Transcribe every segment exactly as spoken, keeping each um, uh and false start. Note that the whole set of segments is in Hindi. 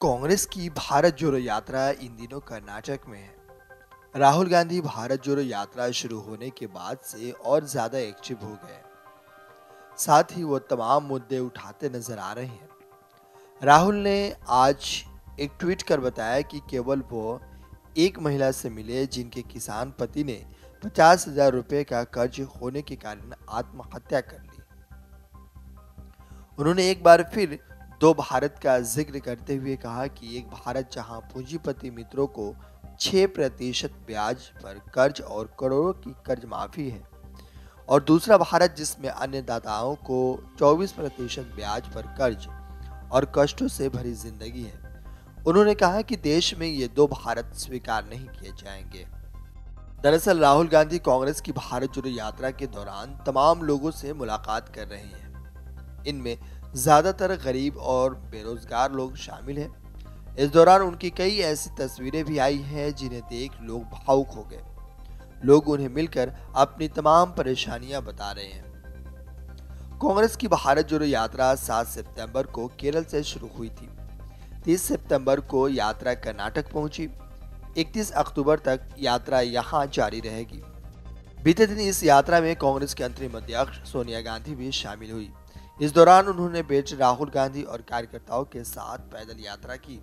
कांग्रेस की भारत जोड़ो यात्रा इन दिनों कर्नाटक में है। राहुल गांधी भारत जोड़ो यात्रा शुरू होने के बाद से और ज्यादा एक्टिव हो गए, साथ ही वो तमाम मुद्दे उठाते नजर आ रहे हैं। राहुल ने आज एक ट्वीट कर बताया कि केवल वो एक महिला से मिले जिनके किसान पति ने पचास हजार रुपए का कर्ज होने के कारण आत्महत्या कर ली। उन्होंने एक बार फिर दो भारत का जिक्र करते हुए कहा कि एक भारत जहां पूंजीपति मित्रों को छह प्रतिशत ब्याज पर कर्ज और करोड़ों की कर्ज माफी है, और दूसरा भारत जिसमें अन्य दाताओं को चौबीस प्रतिशत ब्याज पर कर्ज और कष्टों से भरी जिंदगी है। उन्होंने कहा कि देश में ये दो भारत स्वीकार नहीं किए जाएंगे। दरअसल राहुल गांधी कांग्रेस की भारत जोड़ो यात्रा के दौरान तमाम लोगों से मुलाकात कर रहे हैं। इनमें ज्यादातर गरीब और बेरोजगार लोग शामिल हैं। इस दौरान उनकी कई ऐसी तस्वीरें भी आई हैं जिन्हें देख लोग भावुक हो गए। लोग उन्हें मिलकर अपनी तमाम परेशानियां बता रहे हैं। कांग्रेस की भारत जोड़ो यात्रा सात सितंबर को केरल से शुरू हुई थी। तीस सितंबर को यात्रा कर्नाटक पहुंची। इकतीस अक्टूबर तक यात्रा यहां जारी रहेगी। बीते दिन इस यात्रा में कांग्रेस के अंतरिम अध्यक्ष सोनिया गांधी भी शामिल हुई। इस दौरान उन्होंने बेटे राहुल गांधी और कार्यकर्ताओं के साथ पैदल यात्रा की।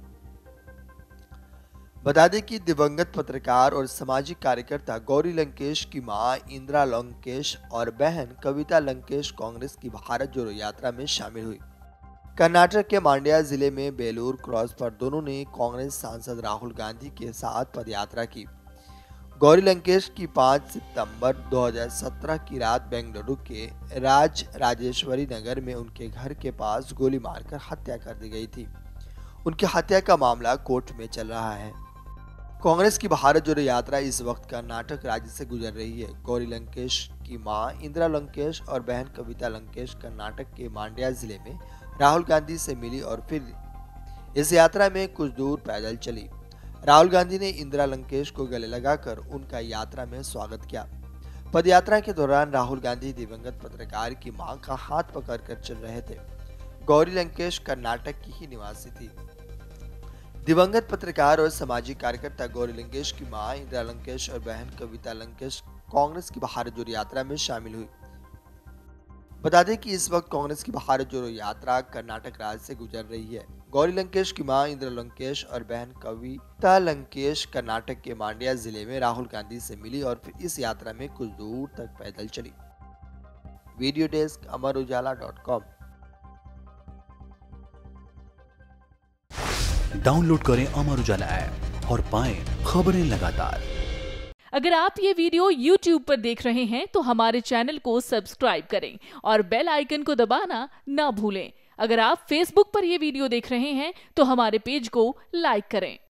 बता दें कि दिवंगत पत्रकार और सामाजिक कार्यकर्ता गौरी लंकेश की मां इंदिरा लंकेश और बहन कविता लंकेश कांग्रेस की भारत जोड़ो यात्रा में शामिल हुई। कर्नाटक के मांड्या जिले में बेलूर क्रॉस पर दोनों ने कांग्रेस सांसद राहुल गांधी के साथ पदयात्रा की। गौरी लंकेश की पाँच सितंबर दो हज़ार सत्रह की रात बेंगलुरु के राज राजेश्वरी नगर में उनके घर के पास गोली मारकर हत्या कर दी गई थी। उनकी हत्या का मामला कोर्ट में चल रहा है। कांग्रेस की भारत जोड़ो यात्रा इस वक्त कर्नाटक राज्य से गुजर रही है। गौरी लंकेश की मां इंदिरा लंकेश और बहन कविता लंकेश कर्नाटक के मांड्या जिले में राहुल गांधी से मिली और फिर इस यात्रा में कुछ दूर पैदल चली। राहुल गांधी ने इंदिरा लंकेश को गले लगाकर उनका यात्रा में स्वागत किया। पदयात्रा के दौरान राहुल गांधी दिवंगत पत्रकार की मां का हाथ पकड़कर चल रहे थे। गौरी लंकेश कर्नाटक की ही निवासी थी। दिवंगत पत्रकार और सामाजिक कार्यकर्ता गौरी लंकेश की मां इंदिरा लंकेश और बहन कविता लंकेश कांग्रेस की भारत जोड़ो यात्रा में शामिल हुई। बता दें कि इस वक्त कांग्रेस की भारत जोड़ो यात्रा कर्नाटक राज्य से गुजर रही है। गौरी लंकेश की मां इंदिरा लंकेश और बहन कविता लंकेश कर्नाटक के मांड्या जिले में राहुल गांधी से मिली और फिर इस यात्रा में कुछ दूर तक पैदल चली। Video desk Amar Ujala dot com. Download करें अमर उजाला ऐप और पाएं खबरें लगातार। अगर आप ये वीडियो YouTube पर देख रहे हैं तो हमारे चैनल को सब्सक्राइब करें और बेल आइकन को दबाना ना भूलें। अगर आप Facebook पर ये वीडियो देख रहे हैं तो हमारे पेज को लाइक करें।